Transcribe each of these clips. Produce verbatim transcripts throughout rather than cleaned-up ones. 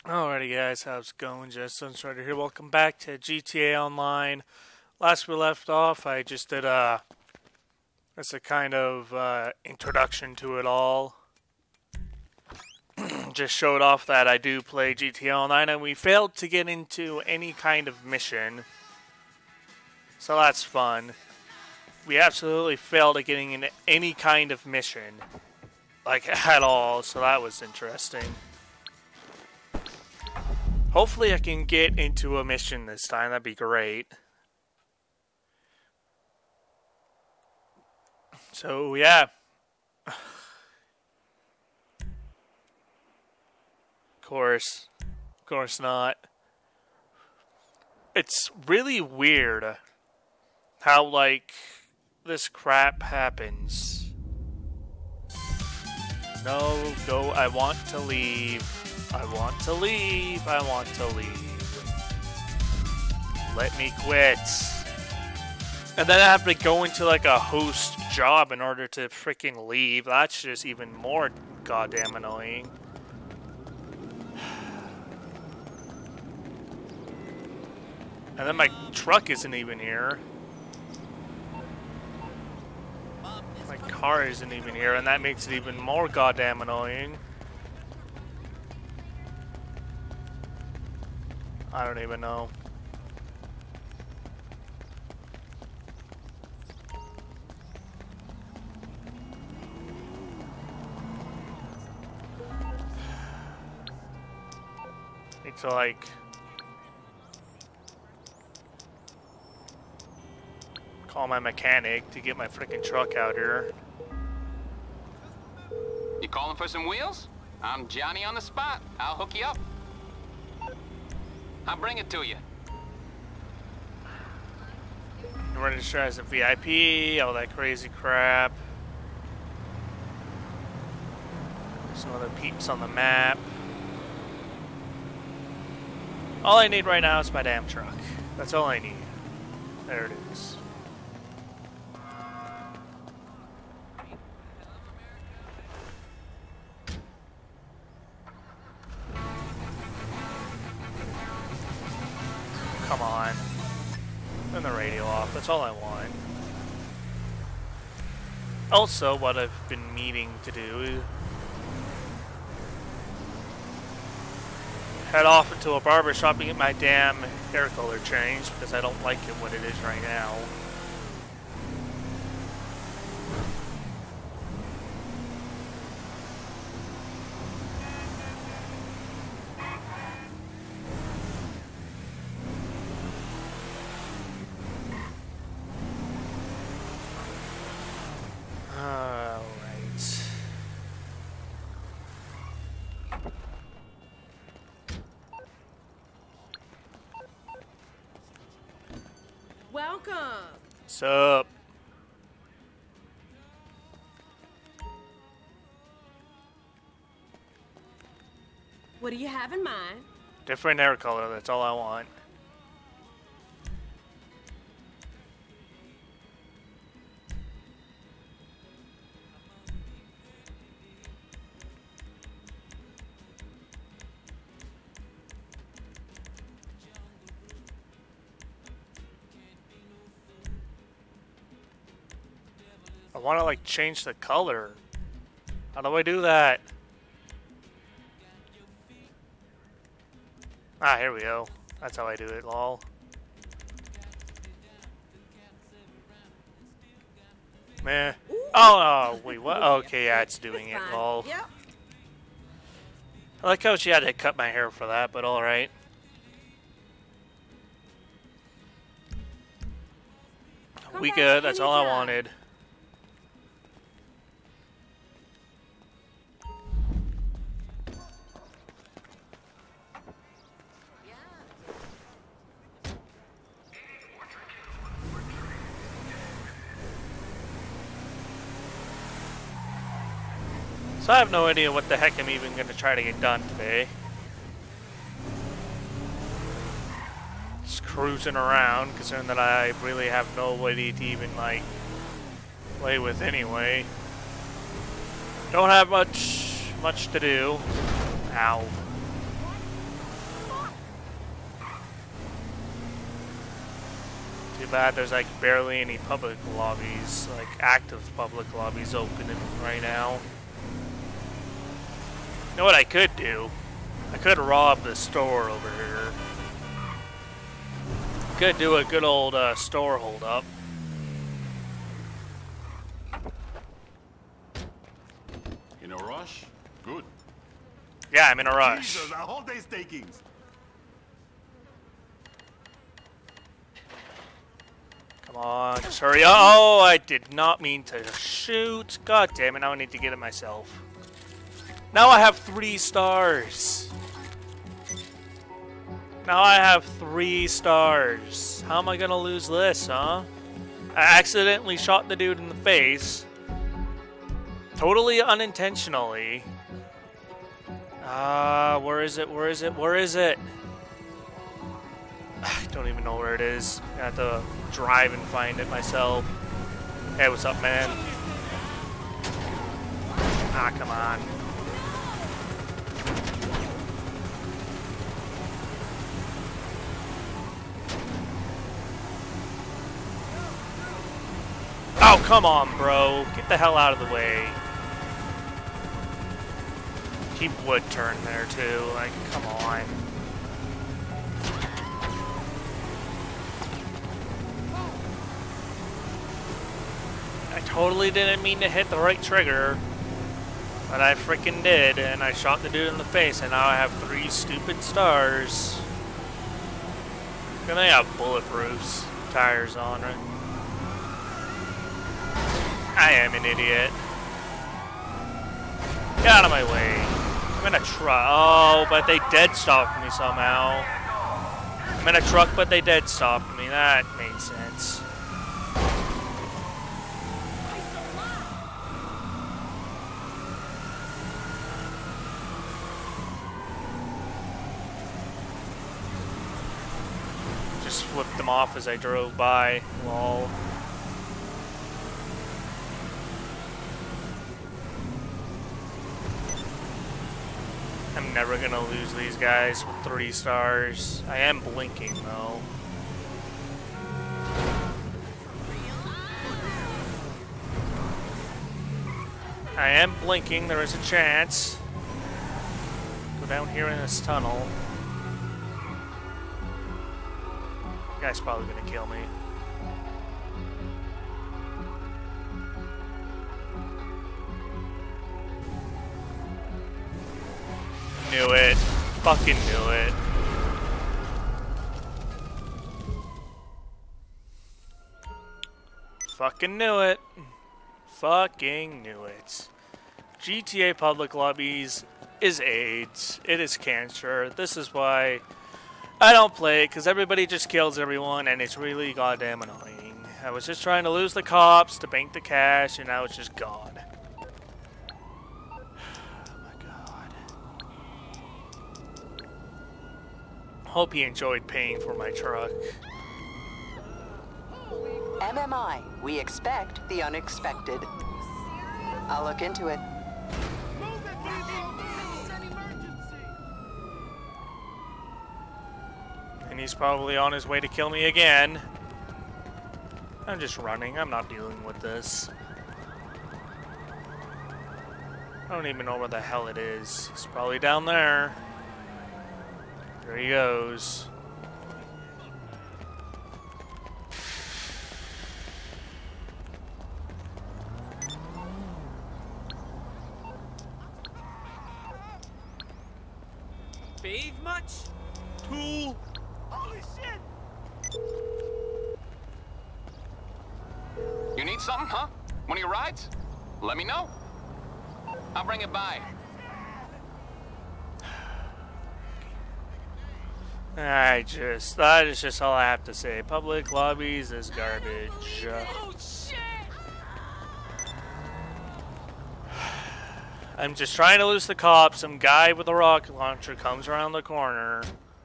Alrighty guys, how's it going? Just Sunstrider here. Welcome back to G T A Online. Last we left off, I just did a, it's a kind of uh, introduction to it all. Just showed off that I do play G T A Online, and we failed to get into any kind of mission. So that's fun. We absolutely failed at getting into any kind of mission. Like, at all, so that was interesting. Hopefully I can get into a mission this time, that'd be great. So, yeah. Of course. Of course not. It's really weird how, like, this crap happens. No, go, I want to leave. I want to leave. I want to leave. Let me quit. And then I have to go into like a host job in order to freaking leave. That's just even more goddamn annoying. And then my truck isn't even here. My car isn't even here, and that makes it even more goddamn annoying. I don't even know. Need to like call my mechanic to get my freaking truck out here. You calling for some wheels? I'm Johnny on the spot. I'll hook you up. I'll bring it to you. You register as a V I P, all that crazy crap. Some other peeps on the map. All I need right now is my damn truck. That's all I need. There it is. Come on. Turn the radio off. That's all I want. Also, what I've been meaning to do is head off into a barber shop and get my damn hair color changed because I don't like it what it is right now. Welcome. What's up? What do you have in mind? Different hair color, that's all I want. I want to like change the color. How do I do that? Ah, here we go. That's how I do it, lol. Meh. Oh, oh, wait, what? Okay, yeah, it's doing it, lol. Yep. I like how she had to cut my hair for that, but alright. We good, that's all I wanted. So I have no idea what the heck I'm even going to try to get done today. Just cruising around, considering that I really have nobody to even, like, play with anyway. Don't have much, much to do. Ow. Too bad there's like barely any public lobbies, like active public lobbies opening right now. You know what I could do? I could rob the store over here. Could do a good old uh, store hold up. In a rush? Good. Yeah, I'm in a rush. Jesus, a whole day's takings. Come on, just hurry up. Oh, I did not mean to shoot. God damn it, now I need to get it myself. Now I have three stars. Now I have three stars. How am I gonna lose this, huh? I accidentally shot the dude in the face. Totally unintentionally. Ah, uh, where is it? Where is it? Where is it? I don't even know where it is. I have to drive and find it myself. Hey, what's up, man? Ah, come on. Oh, come on, bro. Get the hell out of the way. He would turn there, too. Like, come on. I totally didn't mean to hit the right trigger, but I freaking did, and I shot the dude in the face, and now I have three stupid stars. Gonna have bulletproofs tires on it. I am an idiot. Get out of my way. I'm in a truck. Oh, but they dead stopped me somehow. I'm in a truck, but they dead stopped me. That made sense. Just flipped them off as I drove by. Lol. I'm never gonna lose these guys with three stars. I am blinking though. I am blinking, there is a chance. Go down here in this tunnel. The guy's probably gonna kill me. Knew it. Fucking knew it. Fucking knew it. Fucking knew it. G T A public lobbies is AIDS. It is cancer. This is why I don't play it, because everybody just kills everyone, and it's really goddamn annoying. I was just trying to lose the cops, to bank the cash, and now it's just gone. Hope he enjoyed paying for my truck. M M I, we expect the unexpected. I'll look into it. And he's probably on his way to kill me again. I'm just running. I'm not dealing with this. I don't even know where the hell it is. It's probably down there. There he goes. Bathe much? Tool. Holy shit! You need something, huh? One of your rides? Let me know. I'll bring it by. I just, that is just all I have to say. Public lobbies is garbage. Oh shit! I'm just trying to lose the cops. Some guy with a rocket launcher comes around the corner.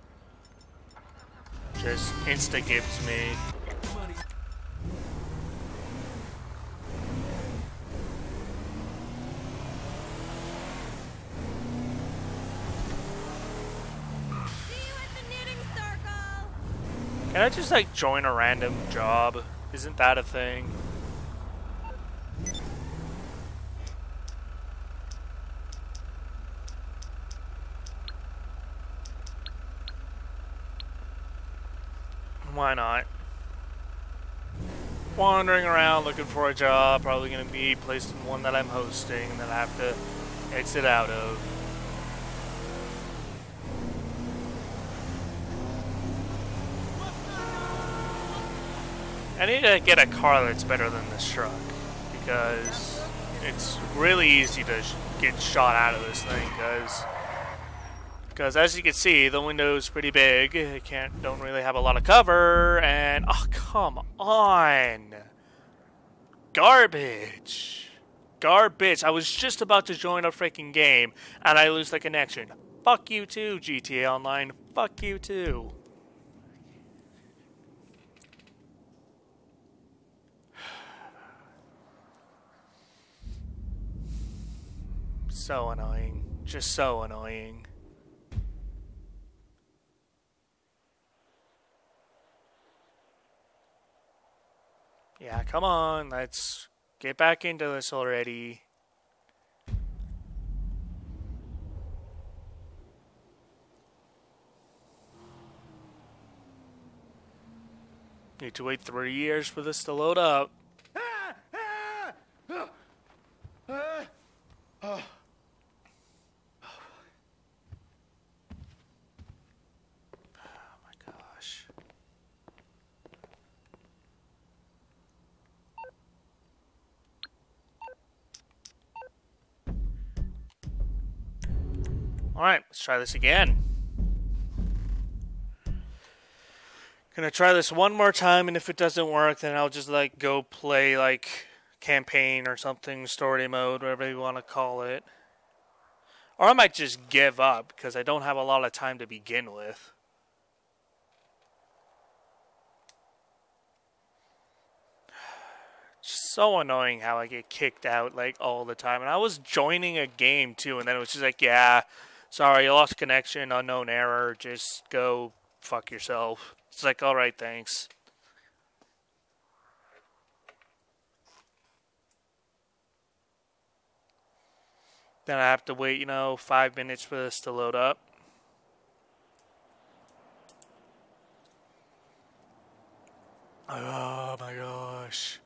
Just insta-gives me. Can I just like join a random job? Isn't that a thing? Why not? Wandering around looking for a job, probably going to be placed in one that I'm hosting that I have to exit out of. I need to get a car that's better than this truck, because it's really easy to sh get shot out of this thing, because because as you can see, the window's pretty big. I can't don't really have a lot of cover, and oh, come on. Garbage. Garbage. I was just about to join a freaking game and I lose the connection. Fuck you too, G T A Online. Fuck you too. So annoying. Just so annoying. Yeah, come on, let's get back into this already. Need to wait three years for this to load up. Alright, let's try this again. Gonna try this one more time, and if it doesn't work, then I'll just like go play like campaign or something, story mode, whatever you want to call it. Or I might just give up, because I don't have a lot of time to begin with. Just so annoying how I get kicked out like all the time. And I was joining a game too, and then it was just like, yeah, sorry, you lost connection, unknown error, just go fuck yourself. It's like, alright, thanks. Then I have to wait, you know, five minutes for this to load up. Oh my gosh.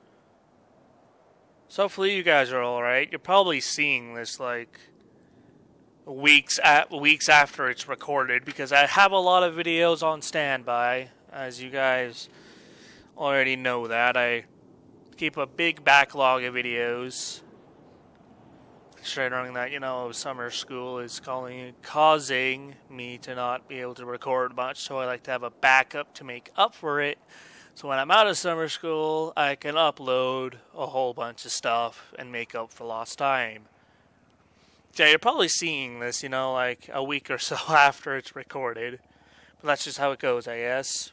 So hopefully you guys are alright. You're probably seeing this like weeks at weeks after it's recorded, because I have a lot of videos on standby, as you guys already know that. I keep a big backlog of videos. Considering that, you know, summer school is calling, causing me to not be able to record much, so I like to have a backup to make up for it. So when I'm out of summer school, I can upload a whole bunch of stuff and make up for lost time. Yeah, you're probably seeing this, you know, like a week or so after it's recorded. But that's just how it goes, I guess.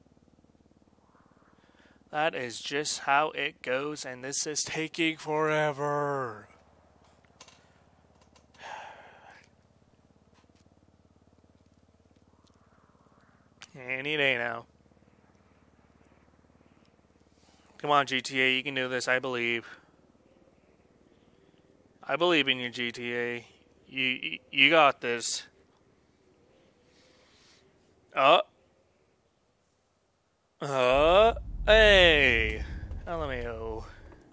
That is just how it goes, and this is taking forever. Any day now. Come on, G T A, you can do this, I believe. I believe in you, G T A. You, you got this. Uh. Uh. Hey. L M A O.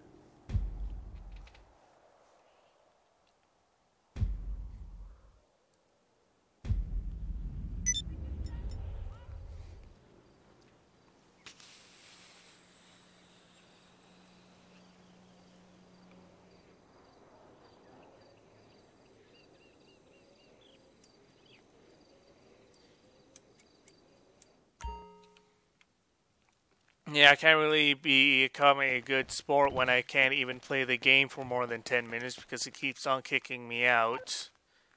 Yeah, I can't really become a good sport when I can't even play the game for more than ten minutes because it keeps on kicking me out.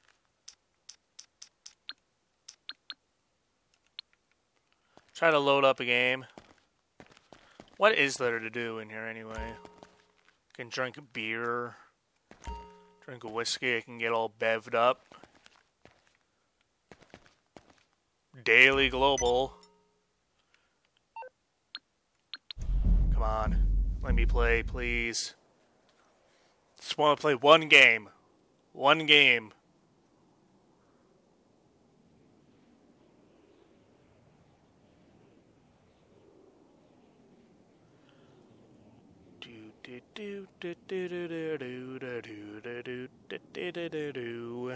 Try to load up a game. What is there to do in here anyway? I can drink a beer, drink a whiskey, I can get all bevved up. Daily Global. come on. Let me play, please. Just want to play one game. One game. Do do do do do do do do do do do do do do.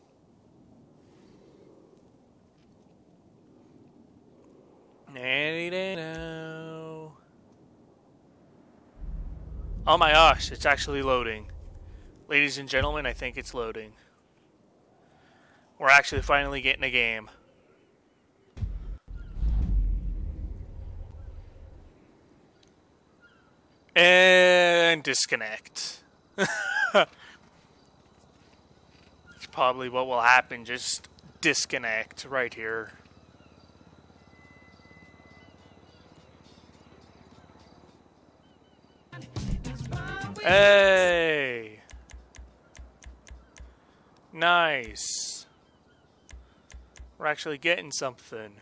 Oh my gosh, it's actually loading. Ladies and gentlemen, I think it's loading. We're actually finally getting a game. And disconnect. That's probably what will happen, just disconnect right here. Hey! Nice. We're actually getting something.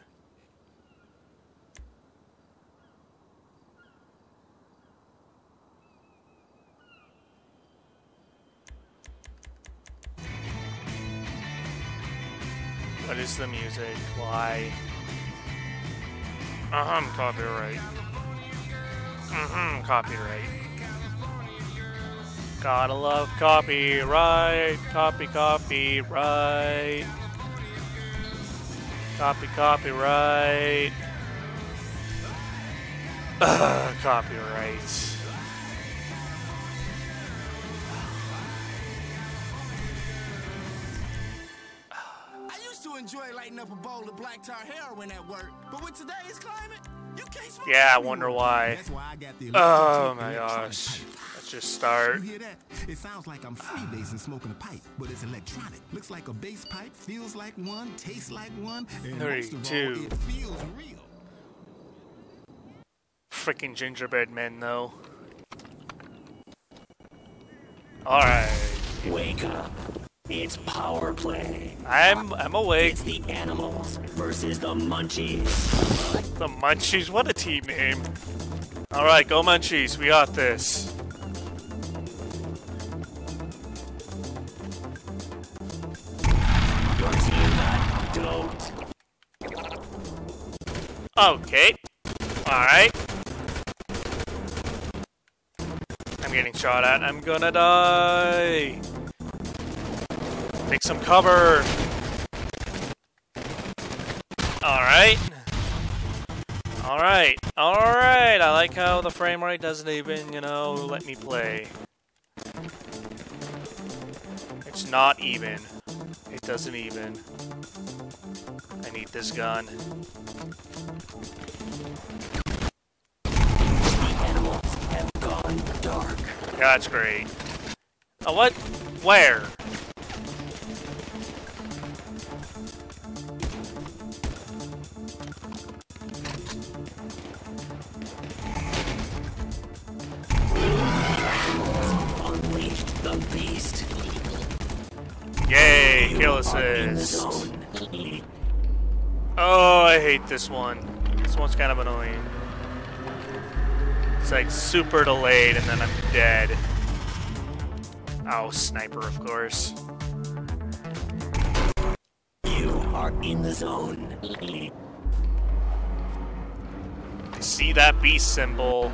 What is the music? Why? Uh-huh, copyright. Mm-hmm, copyright. Gotta love copyright. Copy, copyright. Copy, copyright. Ugh, copyright. Enjoy lighting up a bowl of black tar heroin at work, but with today's climate, you can't smoke. Yeah, I wonder why. That's why I got the Oh my gosh. Let's just start. You hear that? It sounds like I'm freebasing smoking a pipe, but it's electronic. Looks like a bass pipe, feels like one, tastes like one, and Three, most of two. all, it feels real. Freaking gingerbread men, though. Alright. Wake up. It's power play. I'm I'm awake. It's the animals versus the munchies. The Munchies, what a team name. Alright, go Munchies, we got this. Your team got doped. Okay. Alright. I'm getting shot at. I'm gonna die. Take some cover. Alright. Alright. Alright. I like how the frame rate doesn't even, you know, let me play. It's not even. It doesn't even. I need this gun. The animals have gone dark. That's great. Oh, what? Where? Unleashed the beast. Yay, kill You are in the assist. zone. Oh, I hate this one. This one's kind of annoying. It's like super delayed and then I'm dead. Oh, sniper, of course. You are in the zone. I see that beast symbol.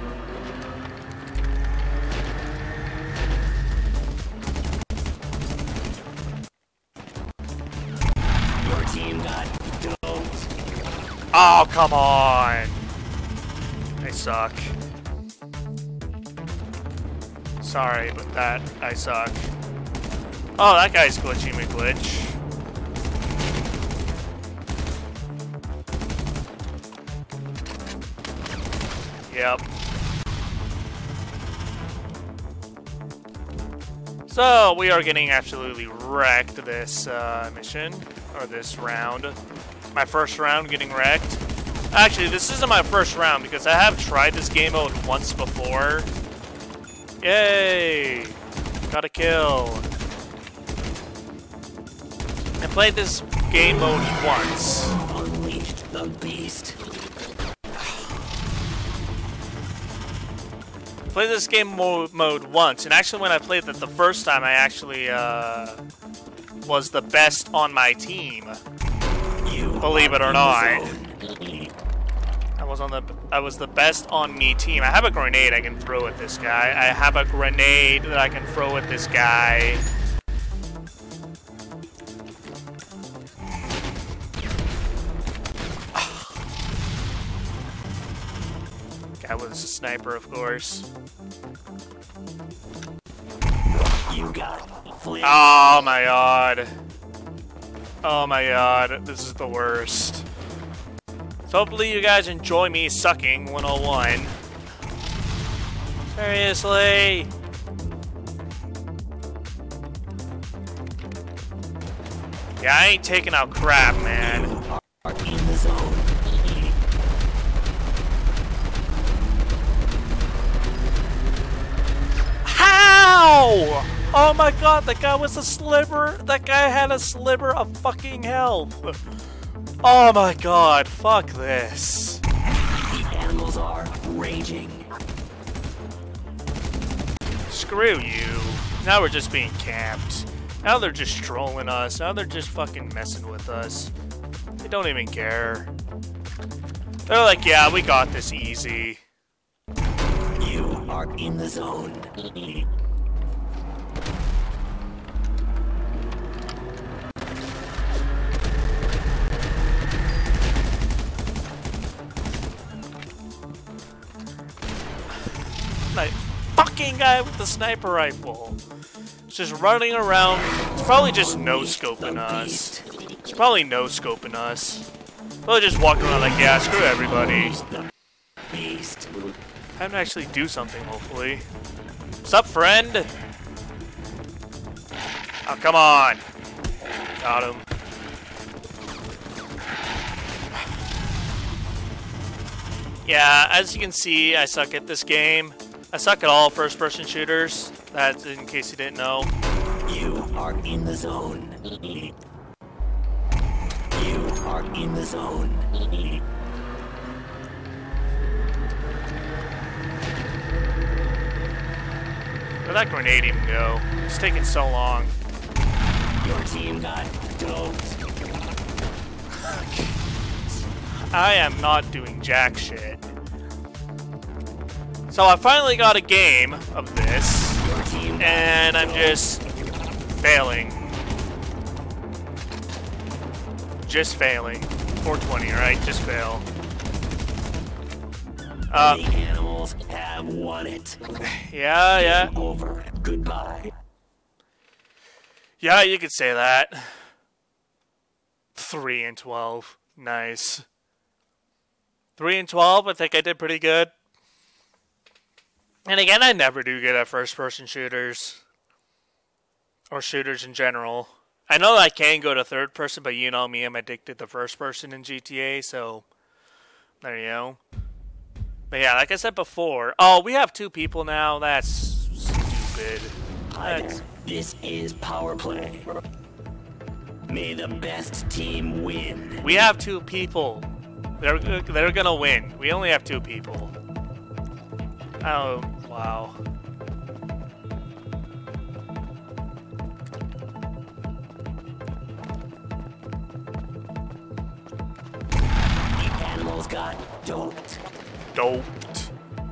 Your team got doped. Oh, come on. I suck. Sorry, but that, I suck. Oh, that guy's glitching me glitch. Yep. So, we are getting absolutely wrecked this uh, mission, or this round. My first round getting wrecked. Actually, this isn't my first round because I have tried this game mode once before. Yay! Got a kill. I played this game mode once. Unleashed the beast. played this game mo mode once, and actually when I played it the first time, I actually uh, was the best on my team. You Believe it or not. zone. I was on the I was the best on me team. I have a grenade I can throw at this guy. I have a grenade that I can throw at this guy. Guy was a sniper, of course. You got flint. Oh my god. Oh my god, this is the worst. So hopefully you guys enjoy me sucking one oh one. Seriously? Yeah, I ain't taking out crap, man. Are in the zone. How? Oh my god, that guy was a sliver. That guy had a sliver of fucking health. Oh my god, fuck this. The animals are raging. Screw you. Now we're just being camped. Now they're just trolling us. Now they're just fucking messing with us. They don't even care. They're like, yeah, we got this easy. You are in the zone. That fucking guy with the sniper rifle. It's just running around. It's probably just no-scoping us. It's probably no-scoping us. Probably just walking around like, yeah, screw everybody. Beast. Time to actually do something, hopefully. What's up, friend? Oh, come on. Got him. Yeah, as you can see, I suck at this game. I suck at all first-person shooters. That's in case you didn't know. You are in the zone. You are in the zone. Where'd that grenade even go? It's taking so long. Your team got doped. I am not doing jack shit. So I finally got a game of this, Your team got and I'm doped. just failing. Just failing. four twenty, alright? Just fail. Uh, The animals have won it. yeah, yeah. Over. Goodbye. Yeah, you could say that. three and twelve. Nice. three and twelve, I think I did pretty good. And again, I never do good at first-person shooters. Or shooters in general. I know I can go to third-person, but you know me, I'm addicted to first-person in G T A, so... There you go. But yeah, like I said before... Oh, we have two people now? That's stupid. Hi That's... there. This is Power Play. May the best team win. We have two people. They're, they're gonna win. We only have two people. Oh, wow. The animals got doped. Doped.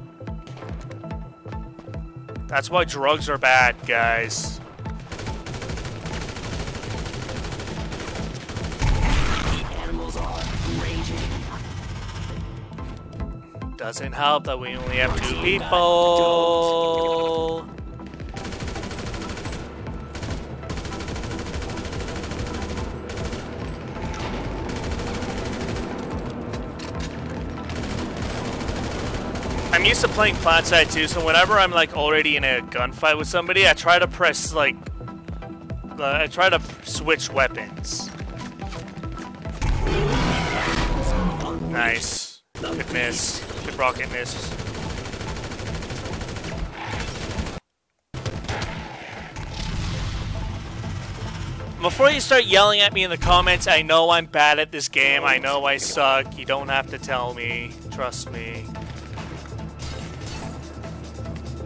That's why drugs are bad, guys. The animals are raging. Doesn't help that we only have two Team people. I'm used to playing flat side too, so whenever I'm like already in a gunfight with somebody, I try to press like, uh, I try to switch weapons. Nice. Good miss. Good rocket miss. Before you start yelling at me in the comments, I know I'm bad at this game. I know I suck. You don't have to tell me. Trust me.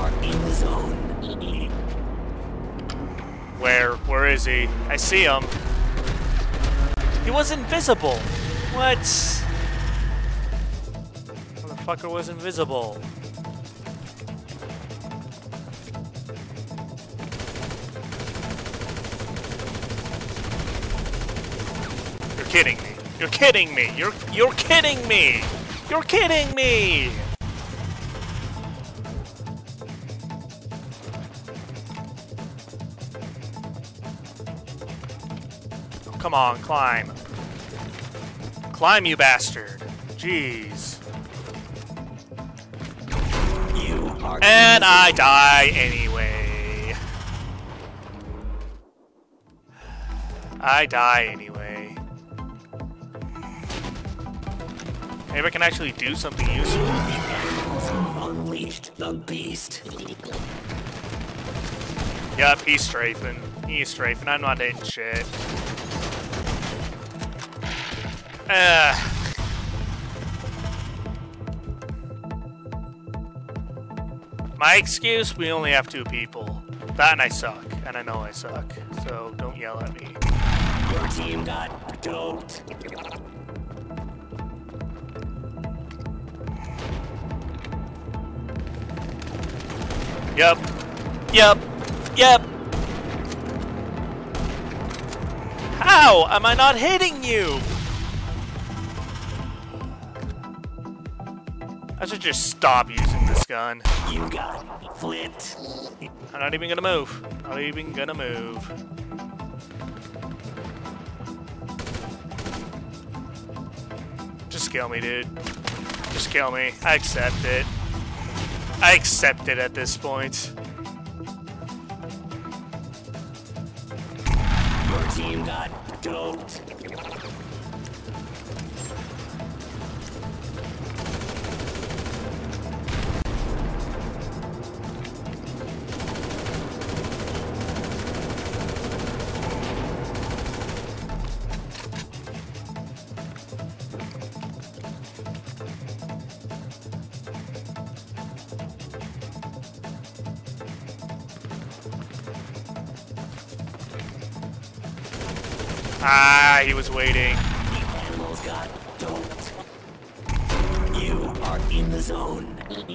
are in the zone. Where? Where is he? I see him. He was invisible. What? Motherfucker was invisible. You're kidding me. You're kidding me. You're you're kidding me. You're kidding me. Come on, climb. Climb, you bastard. Jeez. You are And I die anyway. I die anyway. Maybe I can actually do something useful. unleashed the beast. Yup, he's strafing. He's strafing. I'm not hitting shit. Uh. My excuse, we only have two people. That and I suck. And I know I suck. So don't yell at me. Your team got doped. Yup. Yup. Yup. How am I not hitting you? I should just stop using this gun. You got flipped. I'm not even gonna move. Not even gonna move. Just kill me, dude. Just kill me. I accept it. I accept it at this point. Your team got doped. Ah, he was waiting. The animals got doped. You are in the zone.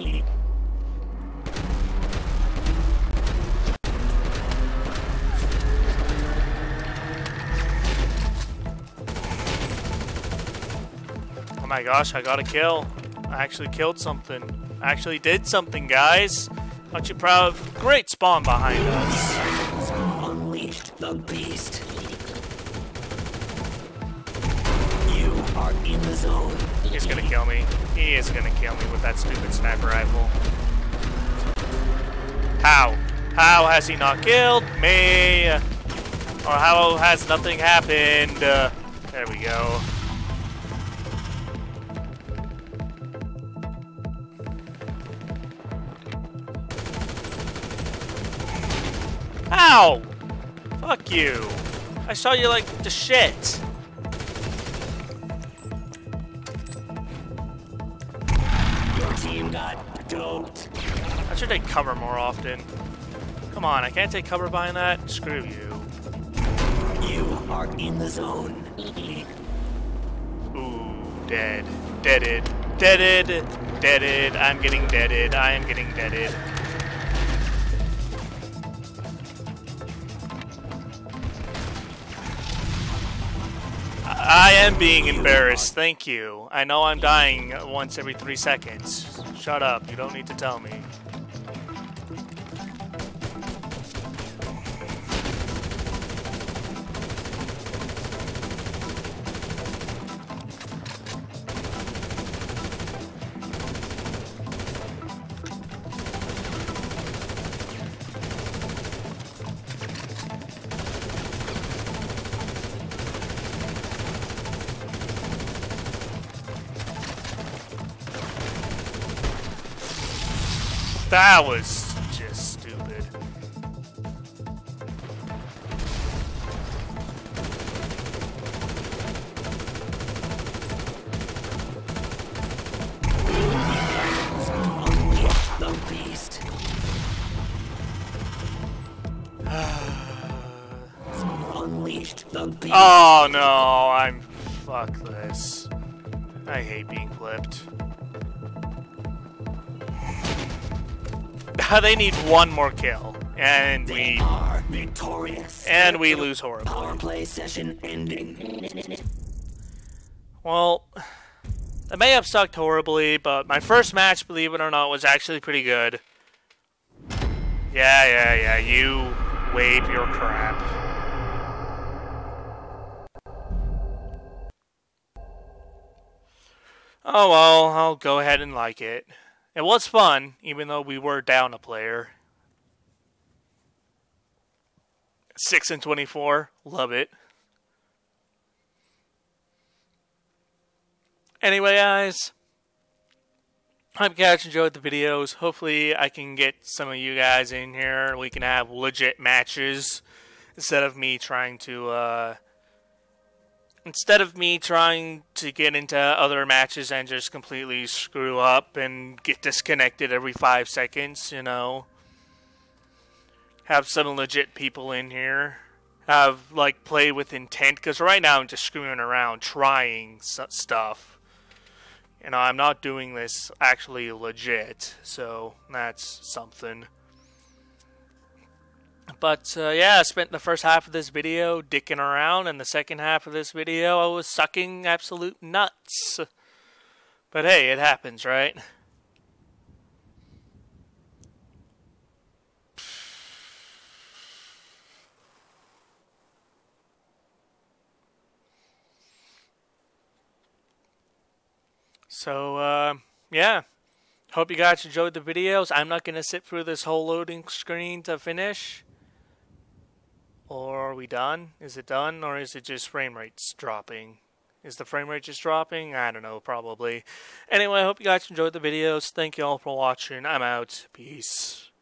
Oh my gosh, I got a kill. I actually killed something. I actually did something, guys. Aren't you proud? Great spawn behind us. Unleashed the beast. You are in the zone. He's gonna kill me. He is gonna kill me with that stupid sniper rifle. How? How has he not killed me? Or how has nothing happened? Uh, there we go. Ow! Fuck you. I saw you like the shit. Your team got doped. I should take cover more often. Come on, I can't take cover behind that? Screw you. You are in the zone. Ooh, dead. Deaded. Deaded. Deaded. I'm getting deaded. I am getting deaded. I am being embarrassed, thank you. I know I'm dying once every three seconds. Shut up, you don't need to tell me. That was just stupid. Unleash the beast. unleashed the beast. Oh no, I'm... Fuck this. I hate being flipped. They need one more kill. And They we... are victorious. And we lose horribly. Power play session ending. Well, it may have sucked horribly, but my first match, believe it or not, was actually pretty good. Yeah, yeah, yeah, you wave your crap. Oh well, I'll go ahead and like it. It was fun, even though we were down a player. six and twenty-four, love it. Anyway, guys, I hope you guys enjoyed the videos. Hopefully, I can get some of you guys in here and we can have legit matches instead of me trying to, uh, instead of me trying to get into other matches and just completely screw up and get disconnected every five seconds, you know. Have some legit people in here. Have, like, play with intent, because right now I'm just screwing around trying stuff. You know, I'm not doing this actually legit, so that's something. But, uh, yeah, I spent the first half of this video dicking around, and the second half of this video I was sucking absolute nuts. But hey, it happens, right? So, uh, yeah. Hope you guys enjoyed the videos. I'm not going to sit through this whole loading screen to finish. Or are we done? Is it done? Or is it just frame rates dropping? Is the frame rate just dropping? I don't know, probably. Anyway, I hope you guys enjoyed the videos. Thank you all for watching. I'm out. Peace.